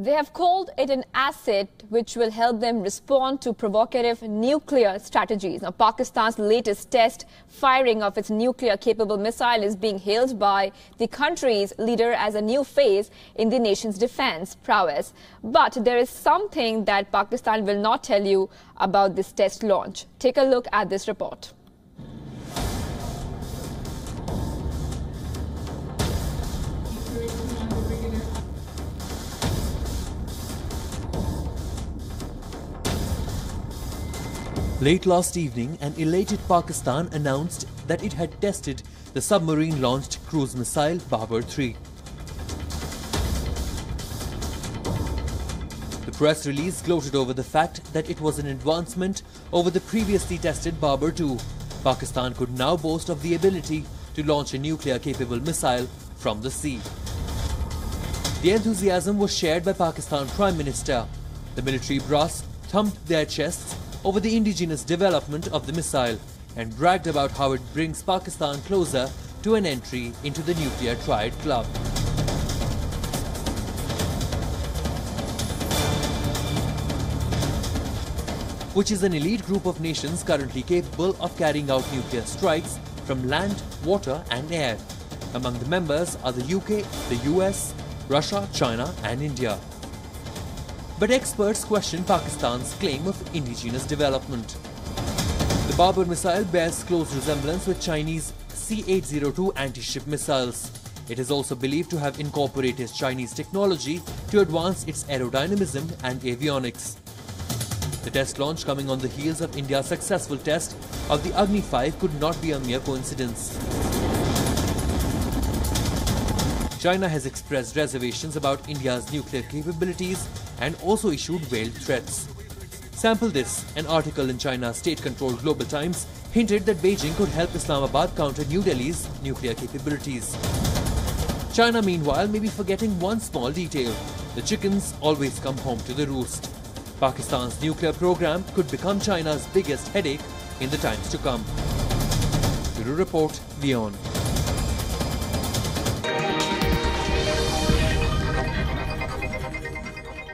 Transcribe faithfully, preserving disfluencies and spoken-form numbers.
They have called it an asset which will help them respond to provocative nuclear strategies. Now, Pakistan's latest test firing of its nuclear-capable missile is being hailed by the country's leader as a new phase in the nation's defense prowess. But there is something that Pakistan will not tell you about this test launch. Take a look at this report. Late last evening, an elated Pakistan announced that it had tested the submarine-launched cruise missile Babur three. The press release gloated over the fact that it was an advancement over the previously tested Babur two. Pakistan could now boast of the ability to launch a nuclear-capable missile from the sea. The enthusiasm was shared by Pakistan Prime Minister. The military brass thumped their chests over the indigenous development of the missile and bragged about how it brings Pakistan closer to an entry into the nuclear triad club. Which is an elite group of nations currently capable of carrying out nuclear strikes from land, water and air. Among the members are the U K, the U S, Russia, China and India. But experts question Pakistan's claim of indigenous development. The Babur missile bears close resemblance with Chinese C eight oh two anti-ship missiles. It is also believed to have incorporated Chinese technology to advance its aerodynamism and avionics. The test launch coming on the heels of India's successful test of the Agni five could not be a mere coincidence. China has expressed reservations about India's nuclear capabilities and also issued veiled threats. Sample this, an article in China's state-controlled Global Times hinted that Beijing could help Islamabad counter New Delhi's nuclear capabilities. China, meanwhile, may be forgetting one small detail. The chickens always come home to the roost. Pakistan's nuclear program could become China's biggest headache in the times to come. Bureau Report, WION.